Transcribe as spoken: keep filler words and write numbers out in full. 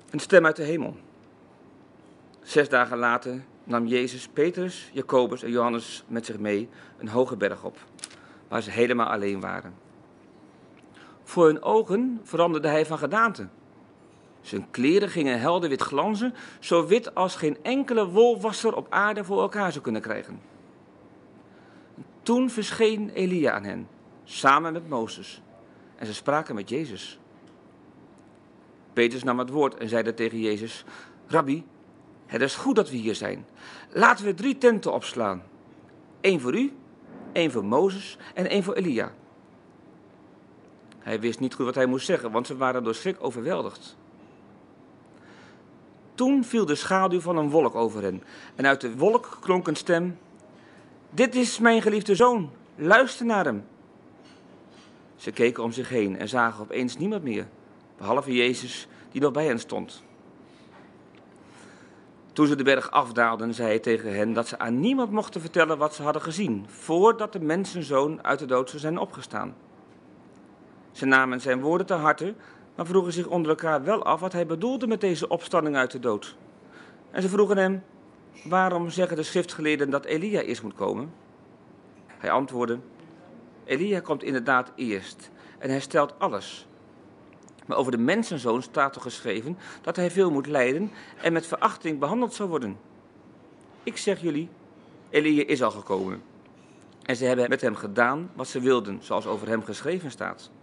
Een stem uit de hemel. Zes dagen later nam Jezus Petrus, Jacobus en Johannes met zich mee een hoge berg op, waar ze helemaal alleen waren. Voor hun ogen veranderde hij van gedaante. Zijn kleren gingen helder wit glanzen, zo wit als geen enkele wolwasser op aarde voor elkaar zou kunnen krijgen. Toen verscheen Elia aan hen, samen met Mozes, en ze spraken met Jezus. Petrus nam het woord en zeide tegen Jezus: Rabbi, het is goed dat we hier zijn. Laten we drie tenten opslaan. Eén voor u, één voor Mozes en één voor Elia. Hij wist niet goed wat hij moest zeggen, want ze waren door schrik overweldigd. Toen viel de schaduw van een wolk over hen en uit de wolk klonk een stem: Dit is mijn geliefde zoon, luister naar hem. Ze keken om zich heen en zagen opeens niemand meer, behalve Jezus die nog bij hen stond. Toen ze de berg afdaalden, zei hij tegen hen dat ze aan niemand mochten vertellen wat ze hadden gezien, voordat de mensenzoon uit de dood zou zijn opgestaan. Ze namen zijn woorden ter harte, maar vroegen zich onder elkaar wel af wat hij bedoelde met deze opstanding uit de dood. En ze vroegen hem: waarom zeggen de schriftgeleerden dat Elia eerst moet komen? Hij antwoordde: Elia komt inderdaad eerst en herstelt alles. Maar over de mensenzoon staat toch geschreven dat hij veel moet lijden en met verachting behandeld zal worden. Ik zeg jullie, Elia is al gekomen. En ze hebben met hem gedaan wat ze wilden, zoals over hem geschreven staat.